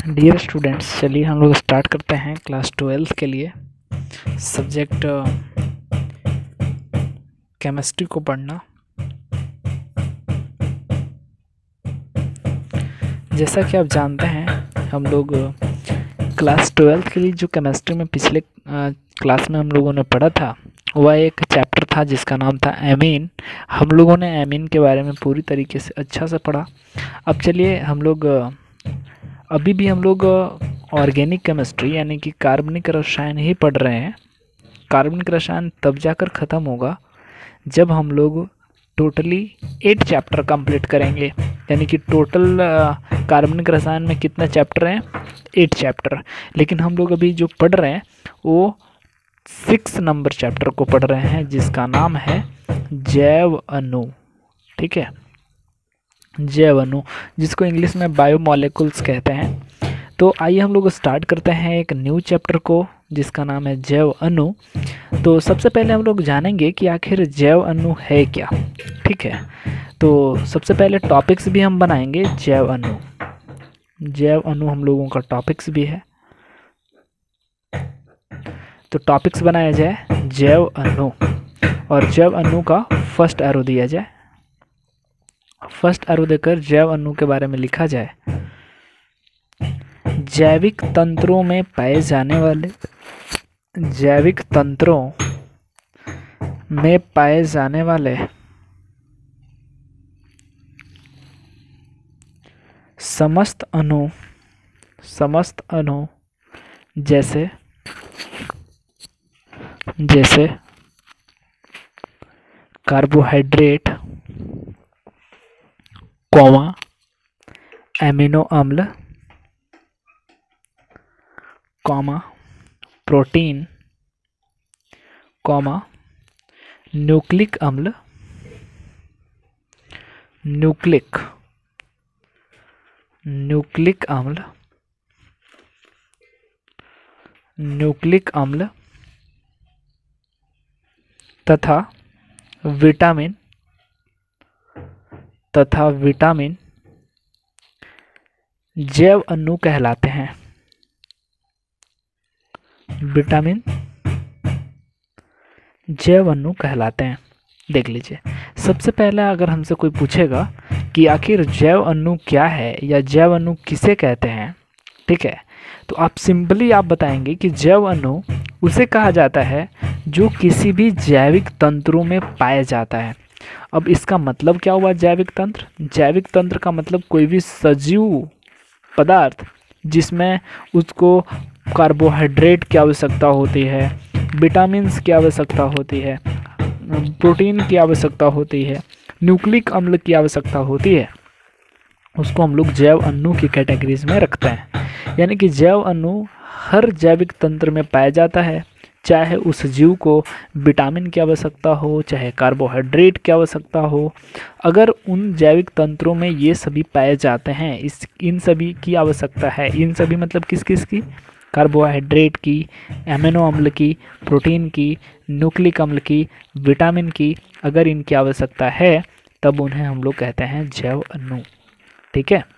Dear students, चलिए हम लोग स्टार्ट करते हैं क्लास 12 के लिए सब्जेक्ट केमिस्ट्री को पढ़ना। जैसा कि आप जानते हैं, हम लोग क्लास 12 के लिए जो केमिस्ट्री में पिछले क्लास में हम लोगों ने पढ़ा था, वह एक चैप्टर था जिसका नाम था एमीन। हम लोगों ने एमीन के बारे में पूरी तरीके से अच्छा से पढ़ा। अब चलिए हम लोग अभी भी हम लोग ऑर्गेनिक केमिस्ट्री यानी कि कार्बनिक रसायन ही पढ़ रहे हैं। कार्बनिक रसायन तब जाकर ख़त्म होगा जब हम लोग टोटली 8 चैप्टर कंप्लीट करेंगे। यानी कि टोटल कार्बनिक रसायन में कितने चैप्टर हैं? 8 चैप्टर। लेकिन हम लोग अभी जो पढ़ रहे हैं वो 6 नंबर चैप्टर को पढ़ रहे हैं जिसका नाम है जैव अणु। ठीक है, जैव अणु, जिसको इंग्लिश में बायोमोलिकुल्स कहते हैं। तो आइए हम लोग स्टार्ट करते हैं एक न्यू चैप्टर को जिसका नाम है जैव अणु। तो सबसे पहले हम लोग जानेंगे कि आखिर जैव अणु है क्या। ठीक है, तो सबसे पहले टॉपिक्स भी हम बनाएंगे जैव अणु। जैव अणु हम लोगों का टॉपिक्स भी है, तो टॉपिक्स बनाया जाए जैव अणु और जैव अणु का फर्स्ट एरो दिया जाए। फर्स्ट एरो देकर जैव अणु के बारे में लिखा जाए। जैविक तंत्रों में पाए जाने वाले जैविक तंत्रों में पाए जाने वाले समस्त अणु जैसे कार्बोहाइड्रेट, एमिनो अम्ल, प्रोटीन, न्यूक्लिक अम्ल, न्यूक्लिक अम्ल तथा विटामिन जैव अणु कहलाते हैं। विटामिन जैव अणु कहलाते हैं। देख लीजिए, सबसे पहले अगर हमसे कोई पूछेगा कि आखिर जैव अणु क्या है या जैव अणु किसे कहते हैं, ठीक है, तो आप सिंपली बताएंगे कि जैव अणु उसे कहा जाता है जो किसी भी जैविक तंत्रों में पाया जाता है। अब इसका मतलब क्या हुआ? जैविक तंत्र। जैविक तंत्र का मतलब कोई भी सजीव पदार्थ जिसमें उसको कार्बोहाइड्रेट की आवश्यकता होती है, विटामिन्स की आवश्यकता होती है, प्रोटीन की आवश्यकता होती है, न्यूक्लिक अम्ल की आवश्यकता होती है, उसको हम लोग जैव अणु की कैटेगरीज में रखते हैं। यानी कि जैव अणु हर जैविक तंत्र में पाया जाता है, चाहे उस जीव को विटामिन की आवश्यकता हो, चाहे कार्बोहाइड्रेट की आवश्यकता हो। अगर उन जैविक तंत्रों में ये सभी पाए जाते हैं, इन सभी की आवश्यकता है। इन सभी मतलब किस किस की? कार्बोहाइड्रेट की, एमिनो अम्ल की, प्रोटीन की, न्यूक्लिक अम्ल की, विटामिन की, अगर इनकी आवश्यकता है तब उन्हें हम लोग कहते हैं जैव अणु। ठीक है।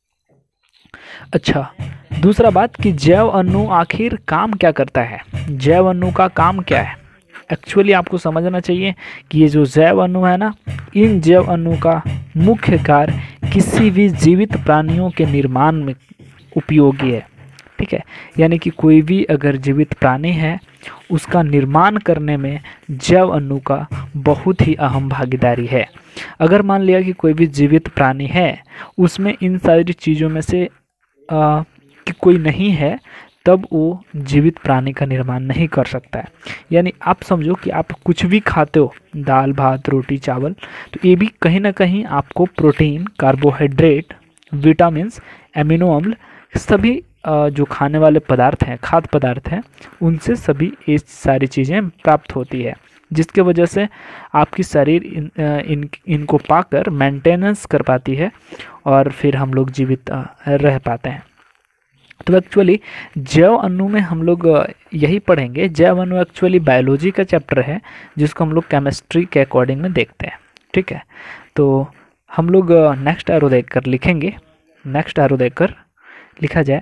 अच्छा, दूसरा बात कि जैव अणु आखिर काम क्या करता है? जैव अणु का काम क्या है? एक्चुअली आपको समझना चाहिए कि ये जो जैव अणु है ना, इन जैव अणु का मुख्य कार्य किसी भी जीवित प्राणियों के निर्माण में उपयोगी है। ठीक है, यानी कि कोई भी अगर जीवित प्राणी है उसका निर्माण करने में जैव अणु का बहुत ही अहम भागीदारी है। अगर मान लिया कि कोई भी जीवित प्राणी है, उसमें इन सारी चीज़ों में से कि कोई नहीं है, तब वो जीवित प्राणी का निर्माण नहीं कर सकता है। यानी आप समझो कि आप कुछ भी खाते हो, दाल भात रोटी चावल, तो ये भी कहीं ना कहीं आपको प्रोटीन, कार्बोहाइड्रेट, विटामिन्स, एमिनो अम्ल, सभी जो खाने वाले पदार्थ हैं, खाद्य पदार्थ हैं, उनसे सभी ये सारी चीज़ें प्राप्त होती है, जिसके वजह से आपकी शरीर इनको पाकर मेंटेनेंस कर पाती है और फिर हम लोग जीवित रह पाते हैं। तो एक्चुअली जैव अणु में हम लोग यही पढ़ेंगे। जैव अणु एक्चुअली बायोलॉजी का चैप्टर है जिसको हम लोग केमिस्ट्री के अकॉर्डिंग में देखते हैं। ठीक है, तो हम लोग नेक्स्ट एरो देखकर लिखेंगे। नेक्स्ट एरो देखकर लिखा जाए,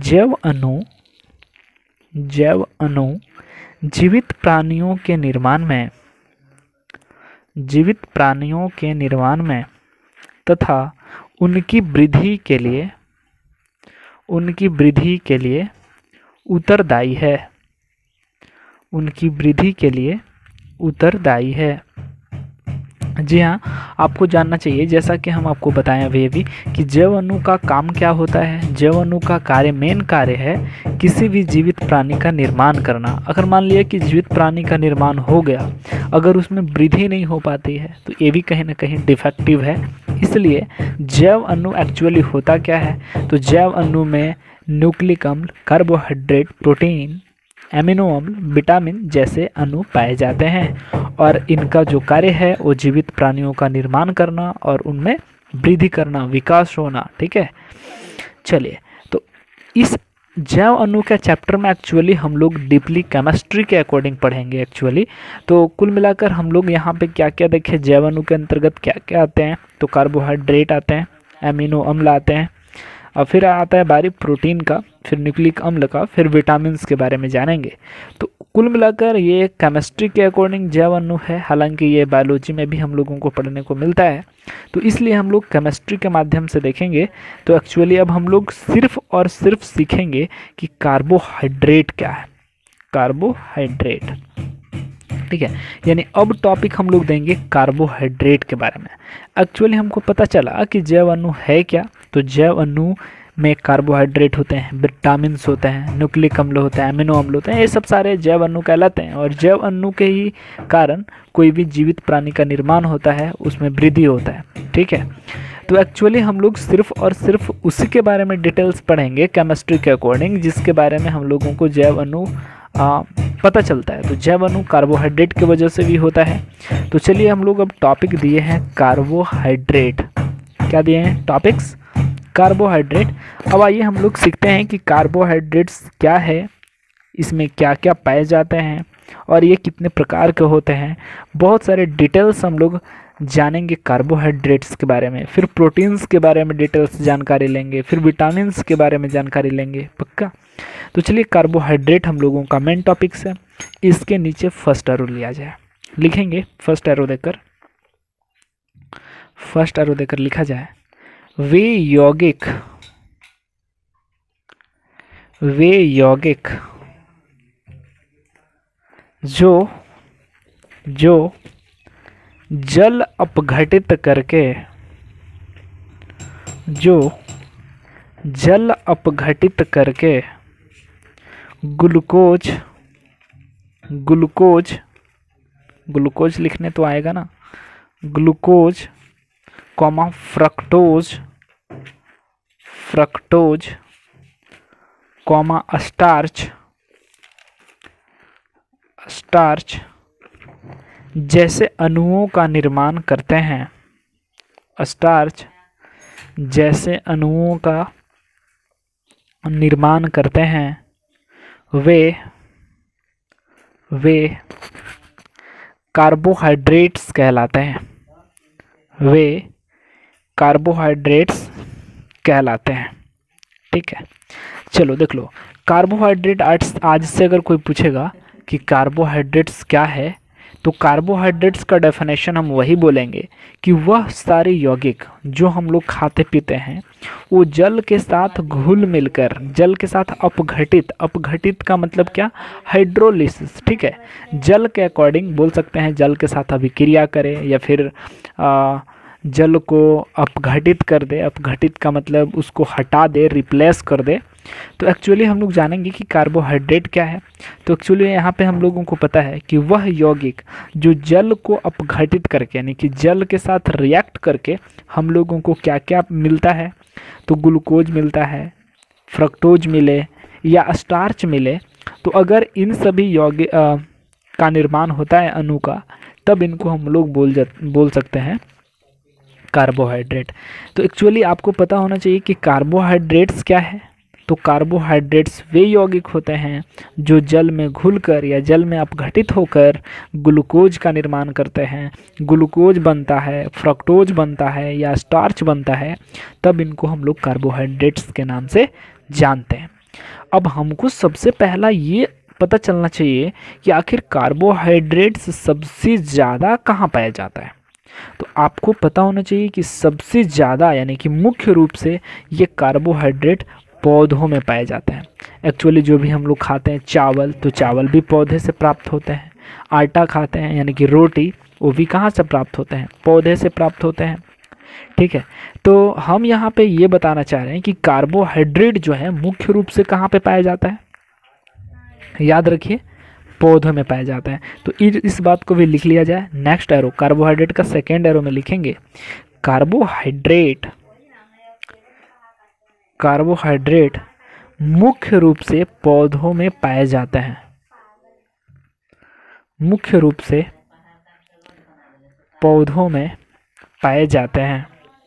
जैव अणु जीवित प्राणियों के निर्माण में तथा उनकी वृद्धि के लिए उत्तरदायी है। जी हाँ, आपको जानना चाहिए, जैसा कि हम आपको बताएं अभी कि जैव अणु का काम क्या होता है। जैव अणु का मेन कार्य है किसी भी जीवित प्राणी का निर्माण करना। अगर मान लिया कि जीवित प्राणी का निर्माण हो गया, अगर उसमें वृद्धि नहीं हो पाती है तो ये भी कहीं ना कहीं डिफेक्टिव है। इसलिए जैव अणु एक्चुअली होता क्या है, तो जैव अणु में न्यूक्लिक अम्ल, कार्बोहाइड्रेट, प्रोटीन, एमिनो अम्ल, विटामिन जैसे अणु पाए जाते हैं और इनका जो कार्य है वो जीवित प्राणियों का निर्माण करना और उनमें वृद्धि करना, विकास होना। ठीक है, चलिए, तो इस जैव अणु के चैप्टर में एक्चुअली हम लोग डीपली केमिस्ट्री के अकॉर्डिंग पढ़ेंगे एक्चुअली। तो कुल मिलाकर हम लोग यहाँ पे क्या क्या देखें, जैव अणु के अंतर्गत क्या क्या आते हैं, तो कार्बोहाइड्रेट आते हैं, एमिनो अम्ल आते हैं, और फिर आता है बारी प्रोटीन का, फिर न्यूक्लिक अम्ल का, फिर विटामिन्स के बारे में जानेंगे। तो कुल मिलाकर ये केमिस्ट्री के अकॉर्डिंग जैव अणु है, हालांकि ये बायोलॉजी में भी हम लोगों को पढ़ने को मिलता है, तो इसलिए हम लोग केमिस्ट्री के माध्यम से देखेंगे। तो एक्चुअली अब हम लोग सिर्फ और सिर्फ सीखेंगे कि कार्बोहाइड्रेट क्या है, कार्बोहाइड्रेट। ठीक है, यानी अब टॉपिक हम लोग देंगे कार्बोहाइड्रेट के बारे में। एक्चुअली हमको पता चला कि जैव अणु है क्या, तो जैव अणु में कार्बोहाइड्रेट होते हैं, विटामिन्स होते हैं, न्यूक्लिक अम्ल होते हैं, एमिनो अम्ल होते हैं, ये सब सारे जैव अणु कहलाते हैं। और जैव अणु के ही कारण कोई भी जीवित प्राणी का निर्माण होता है, उसमें वृद्धि होता है। ठीक है, तो एक्चुअली हम लोग सिर्फ और सिर्फ उसी के बारे में डिटेल्स पढ़ेंगे केमिस्ट्री के अकॉर्डिंग, जिसके बारे में हम लोगों को जैव अणु पता चलता है। तो जैव अणु कार्बोहाइड्रेट की वजह से भी होता है। तो चलिए, हम लोग अब टॉपिक दिए हैं कार्बोहाइड्रेट। क्या दिए हैं टॉपिक्स? कार्बोहाइड्रेट। अब आइए हम लोग सीखते हैं कि कार्बोहाइड्रेट्स क्या है, इसमें क्या क्या पाए जाते हैं और ये कितने प्रकार के होते हैं। बहुत सारे डिटेल्स हम लोग जानेंगे कार्बोहाइड्रेट्स के बारे में, फिर प्रोटीन्स के बारे में डिटेल्स जानकारी लेंगे, फिर विटामिन्स के बारे में जानकारी लेंगे, पक्का। तो चलिए, कार्बोहाइड्रेट हम लोगों का मेन टॉपिक्स है। इसके नीचे फर्स्ट एरो लिया जाए, लिखेंगे फर्स्ट एरो देकर लिखा जाए, वे यौगिक जो जल अपघटित करके ग्लूकोज लिखने तो आएगा ना, glucose comma fructose comma starch जैसे अणुओं का निर्माण करते हैं। स्टार्च जैसे अणुओं का निर्माण करते हैं, वे कार्बोहाइड्रेट्स कहलाते हैं। ठीक है, चलो देख लो, कार्बोहाइड्रेट आज से अगर कोई पूछेगा कि कार्बोहाइड्रेट्स क्या है, तो कार्बोहाइड्रेट्स का डेफिनेशन हम वही बोलेंगे कि वह सारे यौगिक जो हम लोग खाते पीते हैं वो जल के साथ घुल मिलकर, जल के साथ अपघटित का मतलब क्या, हाइड्रोलिसिस। ठीक है, जल के अकॉर्डिंग बोल सकते हैं, जल के साथ अभिक्रिया करे या फिर जल को अपघटित कर दे। अपघटित का मतलब उसको हटा दे, रिप्लेस कर दे। तो एक्चुअली हम लोग जानेंगे कि कार्बोहाइड्रेट क्या है। तो एक्चुअली यहाँ पे हम लोगों को पता है कि वह यौगिक जो जल को अपघटित करके, यानी कि जल के साथ रिएक्ट करके हम लोगों को क्या क्या मिलता है, तो ग्लूकोज मिलता है, फ्रक्टोज मिले या स्टार्च मिले। तो अगर इन सभी यौगिक का निर्माण होता है अणु का, तब इनको हम लोग बोल सकते हैं कार्बोहाइड्रेट। तो एक्चुअली आपको पता होना चाहिए कि कार्बोहाइड्रेट्स क्या है। तो कार्बोहाइड्रेट्स वे यौगिक होते हैं जो जल में घुलकर या जल में अपघटित होकर ग्लूकोज का निर्माण करते हैं। ग्लूकोज बनता है, फ्रक्टोज बनता है या स्टार्च बनता है, तब इनको हम लोग कार्बोहाइड्रेट्स के नाम से जानते हैं। अब हमको सबसे पहला ये पता चलना चाहिए कि आखिर कार्बोहाइड्रेट्स सबसे ज़्यादा कहाँ पाया जाता है। तो आपको पता होना चाहिए कि सबसे ज़्यादा यानी कि मुख्य रूप से ये कार्बोहाइड्रेट पौधों में पाए जाते हैं। एक्चुअली जो भी हम लोग खाते हैं चावल, तो चावल भी पौधे से प्राप्त होते हैं। आटा खाते हैं यानी कि रोटी, वो भी कहाँ से प्राप्त होते हैं, पौधे से प्राप्त होते हैं। ठीक है, तो हम यहाँ पे ये बताना चाह रहे हैं कि कार्बोहाइड्रेट जो है मुख्य रूप से कहाँ पे पाया जाता है, याद रखिए पौधों में पाया जाता है। तो इस बात को भी लिख लिया जाए। नेक्स्ट एरो, कार्बोहाइड्रेट का सेकेंड एरो में लिखेंगे कार्बोहाइड्रेट मुख्य रूप से पौधों में पाए जाते हैं। मुख्य रूप से पौधों में पाए जाते हैं।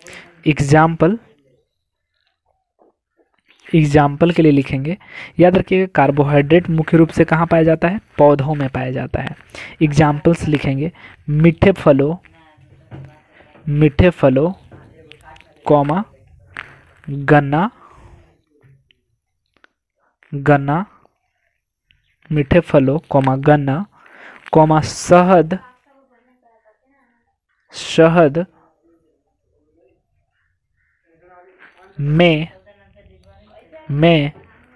एग्जाम्पल के लिए लिखेंगे, याद रखिएगा कार्बोहाइड्रेट मुख्य रूप से कहाँ पाया जाता है, पौधों में पाया जाता है। एग्जाम्पल्स लिखेंगे मीठे फलों कॉमा गन्ना, मीठे फलों कॉमा गन्ना कॉमा शहद में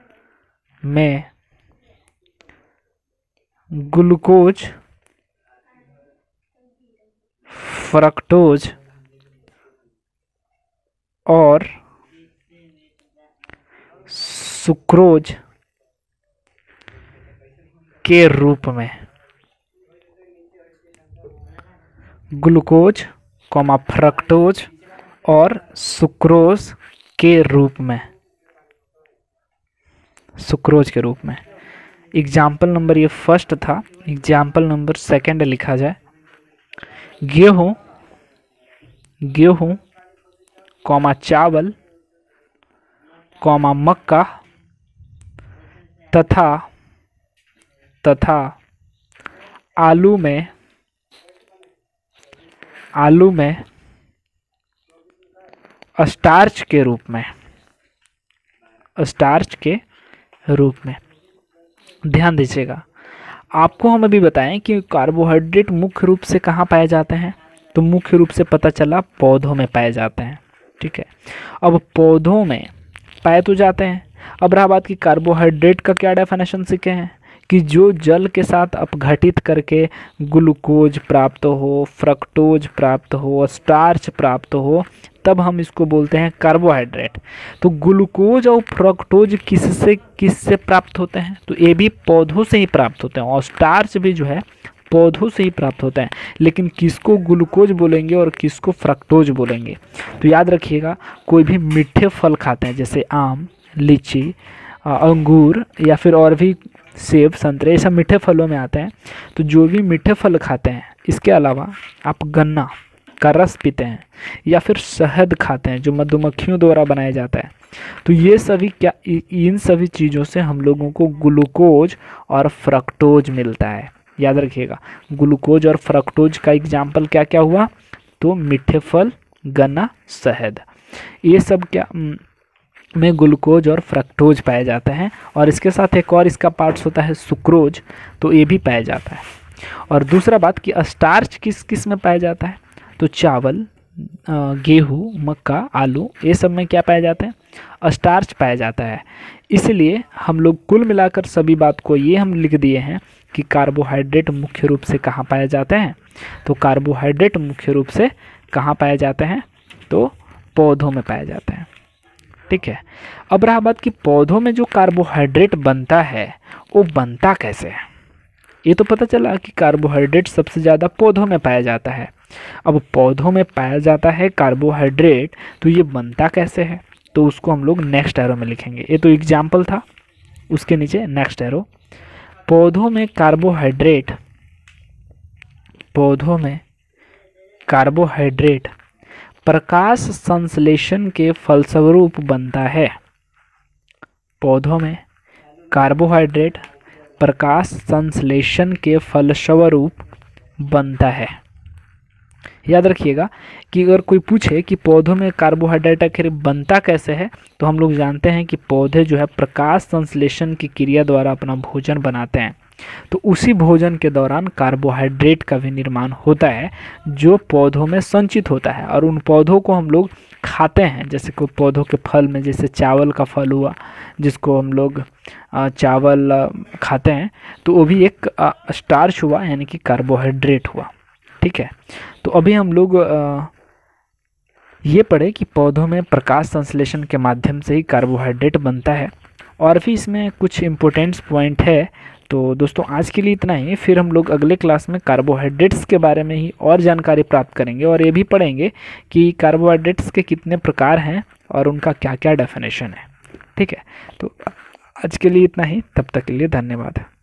ग्लूकोज, फ्रक्टोज और सुक्रोज के रूप में, ग्लूकोज कॉमा फ्रक्टोज और सुक्रोज के रूप में, सुक्रोज के रूप में। एग्जाम्पल नंबर ये फर्स्ट था, एग्जाम्पल नंबर सेकंड लिखा जाए गेहूं कॉमा चावल कॉमा मक्का तथा आलू में स्टार्च के रूप में। ध्यान दीजिएगा, आपको हम अभी बताएं कि कार्बोहाइड्रेट मुख्य रूप से कहाँ पाए जाते हैं, तो मुख्य रूप से पता चला पौधों में पाए जाते हैं। ठीक है, अब पौधों में पाए तो जाते हैं। अब रहा बात कि कार्बोहाइड्रेट का क्या डेफिनेशन सीखे हैं कि जो जल के साथ अपघटित करके ग्लूकोज प्राप्त हो, फ्रक्टोज प्राप्त हो, स्टार्च प्राप्त हो, तब हम इसको बोलते हैं कार्बोहाइड्रेट। तो ग्लूकोज और फ्रक्टोज किससे प्राप्त होते हैं, तो ये भी पौधों से ही प्राप्त होते हैं, और स्टार्च भी जो है पौधों से ही प्राप्त होता है। लेकिन किसको ग्लूकोज बोलेंगे और किसको फ्रक्टोज बोलेंगे, तो याद रखिएगा कोई भी मीठे फल खाते हैं जैसे आम, लीची, अंगूर या फिर और भी सेब, संतरे, ये सब मीठे फलों में आते हैं। तो जो भी मीठे फल खाते हैं, इसके अलावा आप गन्ना का रस पीते हैं या फिर शहद खाते हैं जो मधुमक्खियों द्वारा बनाया जाता है, तो ये सभी इन सभी चीज़ों से हम लोगों को ग्लूकोज और फ्रक्टोज मिलता है। याद रखिएगा ग्लूकोज और फ्रक्टोज का एग्जाम्पल क्या क्या हुआ, तो मीठे फल, गन्ना, शहद, ये सब क्या में ग्लूकोज और फ्रक्टोज पाए जाते हैं। और इसके साथ एक और इसका पार्ट्स होता है सुक्रोज, तो ये भी पाया जाता है। और दूसरा बात कि स्टार्च किस किस में पाया जाता है, तो चावल, गेहूँ, मक्का, आलू, ये सब में क्या पाया जाता है, स्टार्च पाया जाता है। इसलिए हम लोग कुल मिलाकर सभी बात को ये हम लिख दिए हैं कि कार्बोहाइड्रेट मुख्य रूप से कहाँ पाए जाते हैं, तो कार्बोहाइड्रेट मुख्य रूप से कहाँ पाए जाते हैं, तो पौधों में पाए जाते हैं। ठीक है, अब रहा बात कि पौधों में जो कार्बोहाइड्रेट बनता है वो बनता कैसे है। ये तो पता चला कि कार्बोहाइड्रेट सबसे ज़्यादा पौधों में पाया जाता है। अब पौधों में पाया जाता है कार्बोहाइड्रेट, तो ये बनता कैसे है, तो उसको हम लोग नेक्स्ट एरो में लिखेंगे। ये तो एग्जाम्पल था, उसके नीचे नेक्स्ट एरो। पौधों में कार्बोहाइड्रेट प्रकाश संश्लेषण के फलस्वरूप बनता है। पौधों में कार्बोहाइड्रेट प्रकाश संश्लेषण के फलस्वरूप बनता है। याद रखिएगा कि अगर कोई पूछे कि पौधों में कार्बोहाइड्रेट आखिर बनता कैसे है, तो हम लोग जानते हैं कि पौधे जो है प्रकाश संश्लेषण की क्रिया द्वारा अपना भोजन बनाते हैं। तो उसी भोजन के दौरान कार्बोहाइड्रेट का भी निर्माण होता है जो पौधों में संचित होता है, और उन पौधों को हम लोग खाते हैं। जैसे कोई पौधों के फल में, जैसे चावल का फल हुआ जिसको हम लोग चावल खाते हैं, तो वो भी एक स्टार्च हुआ, यानी कि कार्बोहाइड्रेट हुआ। ठीक है, तो अभी हम लोग ये पढ़े कि पौधों में प्रकाश संश्लेषण के माध्यम से ही कार्बोहाइड्रेट बनता है, और भी इसमें कुछ इम्पोर्टेंट्स पॉइंट है। तो दोस्तों आज के लिए इतना ही, फिर हम लोग अगले क्लास में कार्बोहाइड्रेट्स के बारे में ही और जानकारी प्राप्त करेंगे, और ये भी पढ़ेंगे कि कार्बोहाइड्रेट्स के कितने प्रकार हैं और उनका क्या क्या डेफिनेशन है। ठीक है, तो आज के लिए इतना ही, तब तक के लिए धन्यवाद।